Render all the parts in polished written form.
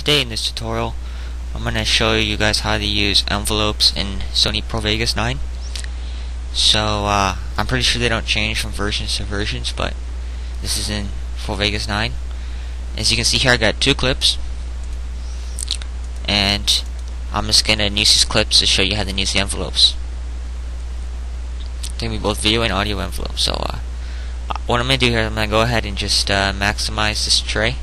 today in this tutorial I'm going to show you guys how to use envelopes in Sony Pro Vegas 9. So I'm pretty sure they don't change from versions to versions, but this is in Pro Vegas 9. As you can see here, I got two clips, and I'm just going to use these clips to show you how to use the envelopes. It's going to be both video and audio envelopes. So what I'm going to do here, I'm going to go ahead and just maximize this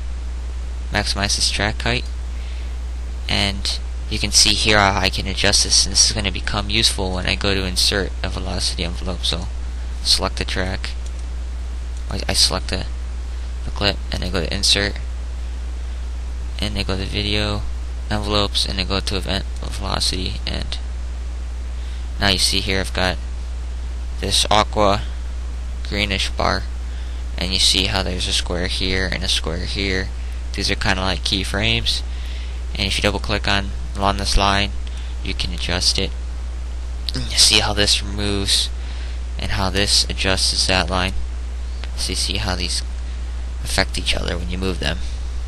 track height, and you can see here how I can adjust this, and this is going to become useful when I go to insert a velocity envelope. So select the track, I select the clip, and I go to insert, and I go to video envelopes, and I go to event velocity, and now you see here I've got this aqua greenish bar, and you see how there's a square here and a square here. These are kind of like keyframes, and if you double click along this line, you can adjust it. And you see how this removes and how this adjusts that line. So you see how these affect each other when you move them.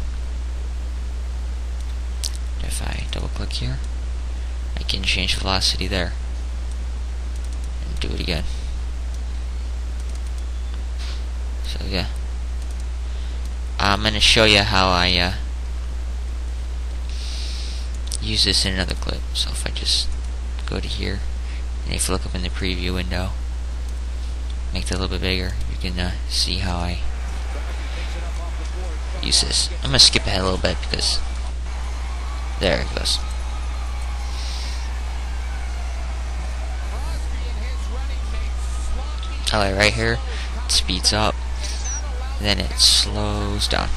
If I double click here, I can change the velocity there and do it again. So yeah, I'm going to show you how I use this in another clip. So if I just go to here, and if you look up in the preview window, make that a little bit bigger, you can see how I use this. I'm going to skip ahead a little bit because there it goes. Alright, right here it speeds up, then it slows down.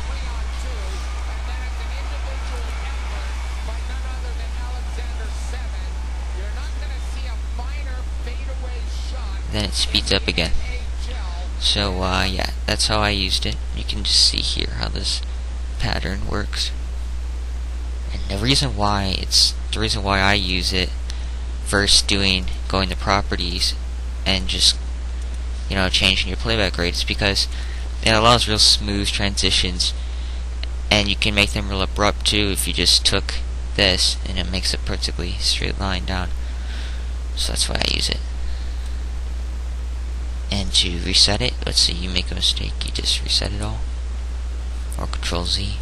Then it speeds up again. So yeah, that's how I used it. You can just see here how this pattern works. And the reason why I use it versus going to properties and just changing your playback rate is because it allows real smooth transitions, and you can make them real abrupt too if you just took this and it makes a perfectly straight line down. So that's why I use it. And to reset it, let's say you make a mistake, you just reset it all, or Control Z,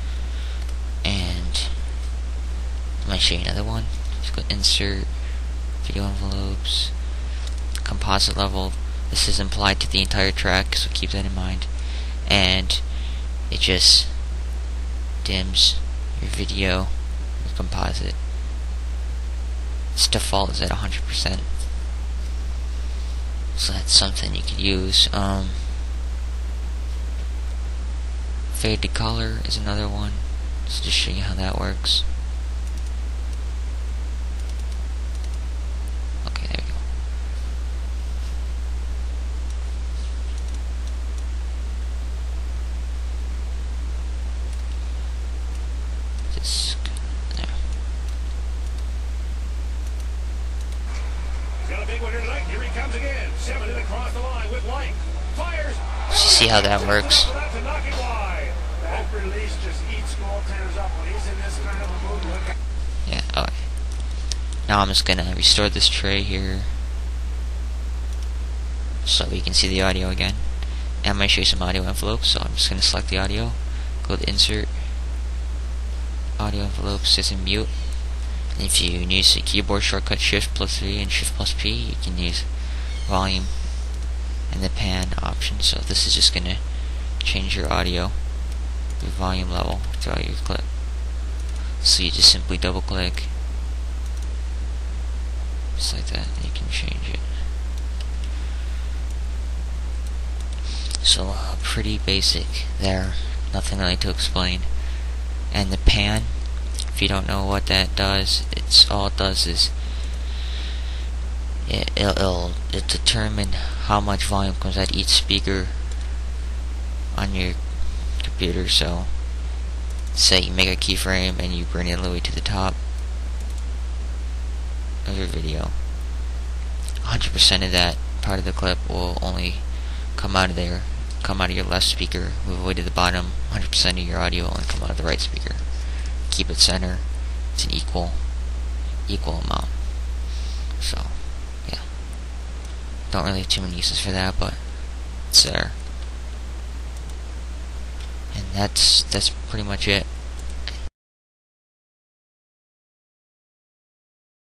and I'm going to show you another one. Just go insert, video envelopes, composite level. This is applied to the entire track, so keep that in mind. And it just dims your video, your composite. Its default is at 100%. So that's something you could use. Fade to color is another one. Just to show you how that works. Okay, there we go. Just there. Got a big one here tonight. Here he comes again. 7 in across the line with Light. Fires. You see how that works? That release just eats goaltenders up when he's in this kind of a mood. Yeah, okay. Now I'm just gonna restore this tray here so we can see the audio again. And I'm gonna show you some audio envelopes, so I'm just gonna select the audio, go to insert, audio envelopes, it's in mute. And if you use the keyboard shortcut Shift+3 and Shift+P, you can use volume and the pan option. So this is just gonna change your audio, your volume level throughout your clip. So you just simply double click, just like that, and you can change it. So pretty basic there, nothing really to explain. And the pan, if you don't know what that does, all it does is it'll determine how much volume comes out each speaker on your computer. So say you make a keyframe and you bring it all the way to the top of your video, 100% of that part of the clip will only come out of there, come out of your left speaker, move away to the bottom. 100% of your audio will only come out of the right speaker. keep it center. It's an equal amount. So yeah, don't really have too many uses for that, but it's there. And that's pretty much it.